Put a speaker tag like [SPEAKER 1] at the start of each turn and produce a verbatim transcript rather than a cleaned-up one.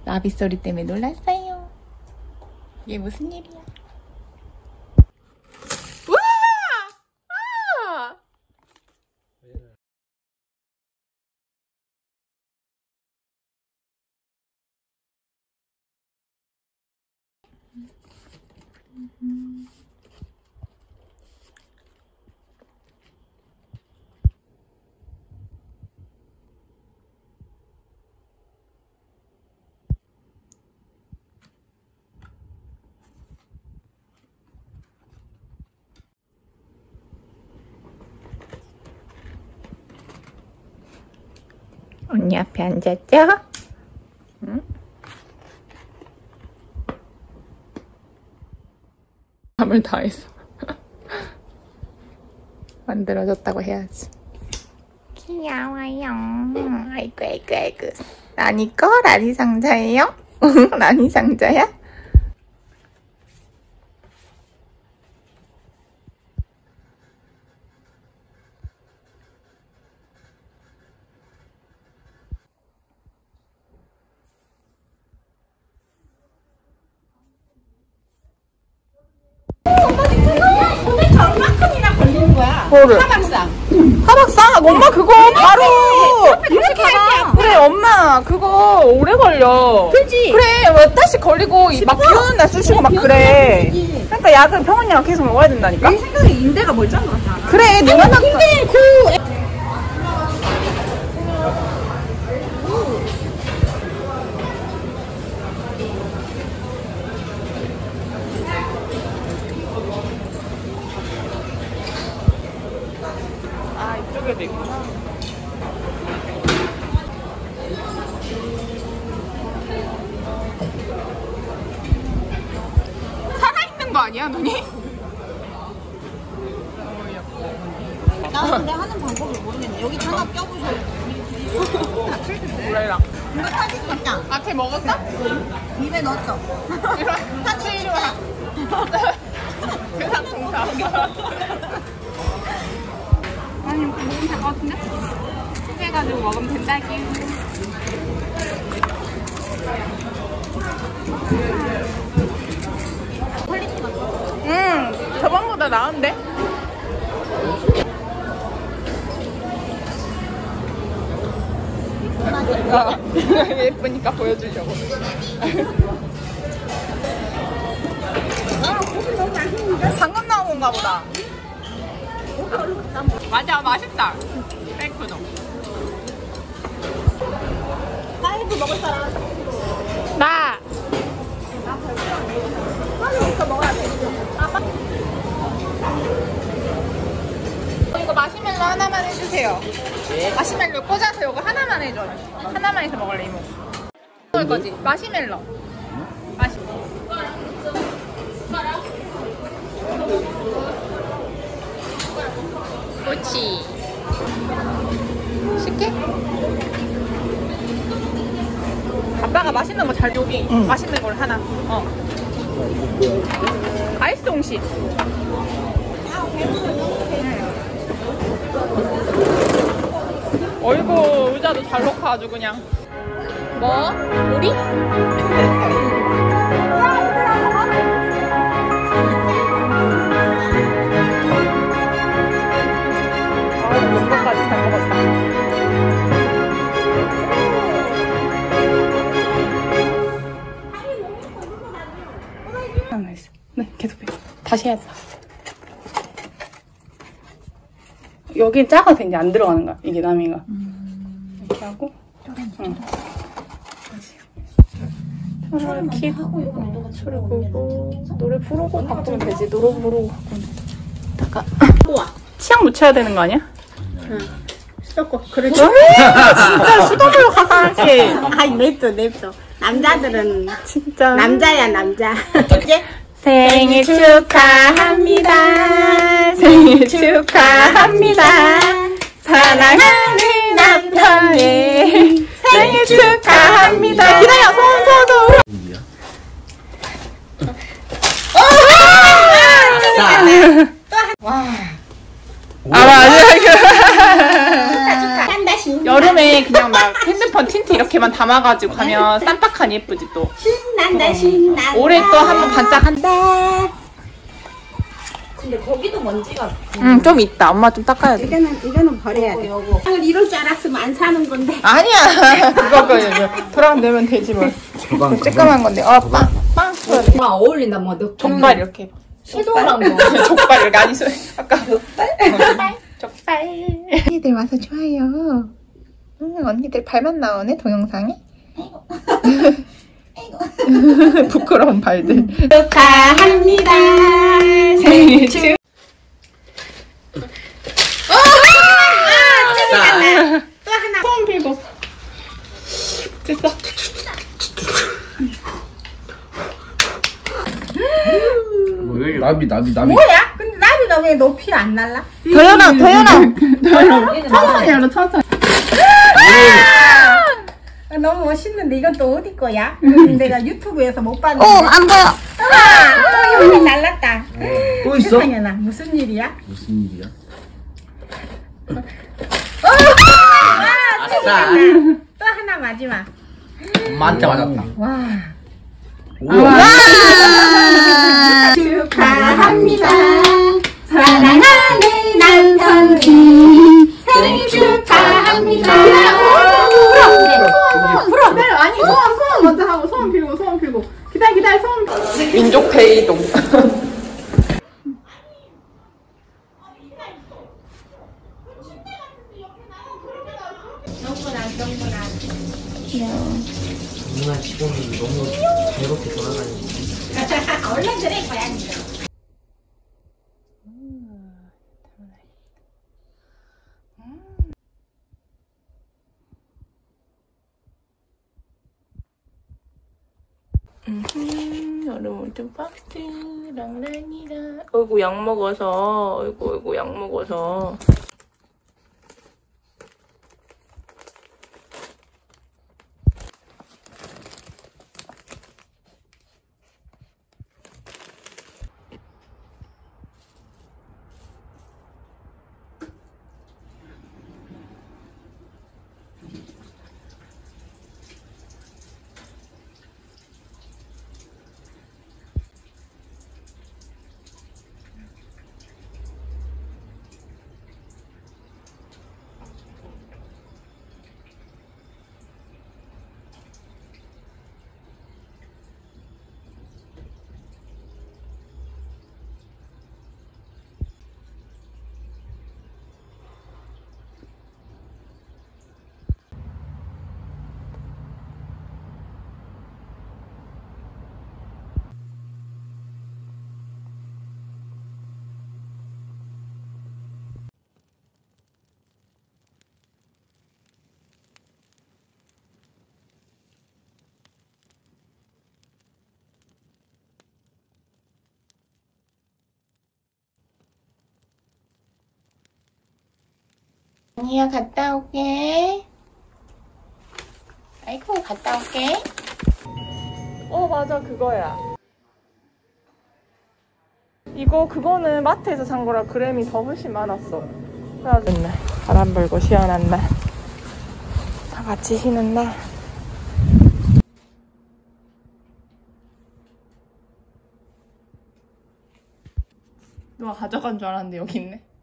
[SPEAKER 1] 나비 소리 때문에 놀랐어요. 이게 무슨 일이야? 우와! 아! 음. 언니 앞에 앉았죠? 응? 밤을 다해서 만들어졌다고 해야지. 귀여워요. 아이고 아이고 아이고. 라니 거? 라니 상자예요? 라니 상자야?
[SPEAKER 2] 오늘 장만큼이나 걸리는 거야.
[SPEAKER 1] 뭐를?
[SPEAKER 2] 하박상.
[SPEAKER 1] 하박상? 엄마 그거 바로
[SPEAKER 2] 이렇게 할게.
[SPEAKER 1] 그래 엄마 그거 오래 걸려.
[SPEAKER 2] 그지?
[SPEAKER 1] 그래 뭐 다시 걸리고 막 비 오는 날 쑤시고 막 그래. 그러니까 약은 병원이랑 계속 먹어야 된다니까.
[SPEAKER 2] 내 생각에 인대가 멀쩡한 거 같아.
[SPEAKER 1] 그래 내가 나
[SPEAKER 2] 근데 그
[SPEAKER 1] 아 이쪽에도 있구나. 살아있는 거 아니야 눈이?
[SPEAKER 2] 나는 근데 하는 방법을 모르겠네. 여기 하나 껴보셔.
[SPEAKER 1] 몰라.
[SPEAKER 2] 이거 사진 찍자.
[SPEAKER 1] 앞에 먹었어?
[SPEAKER 2] 입에 넣었어.
[SPEAKER 1] 사진 이리 와. 세상 공사. 아니 먹으면 될 것 같은데? 해가지고 먹으면 된다기. 응, 저번보다 나은데? 어, 예쁘니까 보여주려고. 방금 나온 건가 보다. 맞아, 맛있다. 페이크도.
[SPEAKER 2] 파이브 먹을 사람.
[SPEAKER 1] 나!
[SPEAKER 2] 파이브부터 먹어야 돼.
[SPEAKER 1] 이거 마시멜로 하나만 해주세요. 네. 마시멜로 꽂아서 이거 하나만 해줘요. 하나만 해서 먹을래, 이모. 먹을 거지? 마시멜로. 마시. 그렇지. 쉽게? 아빠가 맛있는 거 잘 여기. 응. 맛있는 걸 하나. 어. 아이스 홍시. 어이구 의자도 잘 놓고 아주 그냥. 뭐? 우리? 아유 뭔가까지 잘 먹었다. 하나 있어. 네 계속 해. 다시 해야 돼. 여긴 작아서 이제 안 들어가는 거야. 이게 남이가. 음... 이렇게 하고. 응. 초를 켜고 초를 보고 노래 부르고 바꾸면 되지. 노래 부르고 바꾸면. 잠깐. 우와. 치약 묻혀야 되는 거 아니야?
[SPEAKER 2] 응. 수도권. 그렇지.
[SPEAKER 1] 진짜 수도권 가까이.
[SPEAKER 2] 아이 냅둬 냅둬. 남자들은
[SPEAKER 1] 진짜.
[SPEAKER 2] 남자야 남자. 이제
[SPEAKER 1] 생일 축하합니다. 생일 축하합니다. 사랑하는 남편의 생일 축하합니다. 기다려, 손, 손, 손. 와. 아, 맞아.
[SPEAKER 2] 한 달씩.
[SPEAKER 1] 여름에 안에 그냥 막 핸드폰 틴트 이렇게만 담아가지고 가면 쌈박하니 예쁘지 또.
[SPEAKER 2] 신난다 신난다.
[SPEAKER 1] 올해 또 한번 반짝한다.
[SPEAKER 2] 근데 거기도 먼지가.
[SPEAKER 1] 응, 좀 있다. 엄마 좀 닦아야 돼.
[SPEAKER 2] 이거는 이거는 버려야 돼. 요거. 아, 이럴 줄 알았으면 안 사는 건데.
[SPEAKER 1] 아니야. 그거 그 돌아내면 되지 뭐. 쬐까만 건데. 어, 빵, 빵.
[SPEAKER 2] 아 어울린다 뭐. 너
[SPEAKER 1] 족발 이렇게 해봐.
[SPEAKER 2] 섀도우랑 뭐.
[SPEAKER 1] 족발 이렇게 아니 소 아까 족발. 족발. 족발. 언니들 와서 좋아요. 응, 언니들 발만 나오네 동영상에. 부끄러운 발들.
[SPEAKER 2] 축하합니다. 생일 축. 또 하나.
[SPEAKER 1] 소원 빌고. 됐어.
[SPEAKER 3] 나비 나비 나비.
[SPEAKER 2] 뭐야? 근데 나비가 왜 높이 안 날라?
[SPEAKER 1] 도연아, 도연아.
[SPEAKER 2] 천천히
[SPEAKER 1] 하려 천천히.
[SPEAKER 2] 아, 너무 멋있는데 이건 또 어디 거야? 음, 내가 유튜브에서 못 봤는데.
[SPEAKER 1] 어, 안 보여.
[SPEAKER 2] 아, 또 여기 날랐다.
[SPEAKER 3] 또 있어?
[SPEAKER 2] 세상에나 무슨 일이야?
[SPEAKER 3] 무슨 일이야?
[SPEAKER 2] 아,
[SPEAKER 3] 아싸.
[SPEAKER 2] 또 하나 마지막.
[SPEAKER 3] 엄마한테 맞았다.
[SPEAKER 2] 와.
[SPEAKER 3] 우와.
[SPEAKER 2] 축하합니다. 사랑하는 남편이 생일 축하합니다.
[SPEAKER 1] 풀어. 기다려. 아니, 소원, 소원 먼저 하고, 소원 빌고, 소원 빌고. 기다려, 기다려, 소원. 민족 대이동.
[SPEAKER 4] 누나 지금 너무 괴롭게 돌아다니고.
[SPEAKER 2] 얼른 그래 고양이.
[SPEAKER 1] 음, 여러분 좀 박스 랑랑이랑. 어이구 약 먹어서. 어이구 어이구 약 먹어서. 아니야, 갔다 올게. 아이고, 갔다 올게. 어, 맞아, 그거야. 이거, 그거는 마트에서 산 거라 그램이 더 훨씬 많았어. 그래가지고 날 바람 불고 시원한 날. 다 같이 쉬는 날. 누가 가져간 줄 알았는데 여기 있네.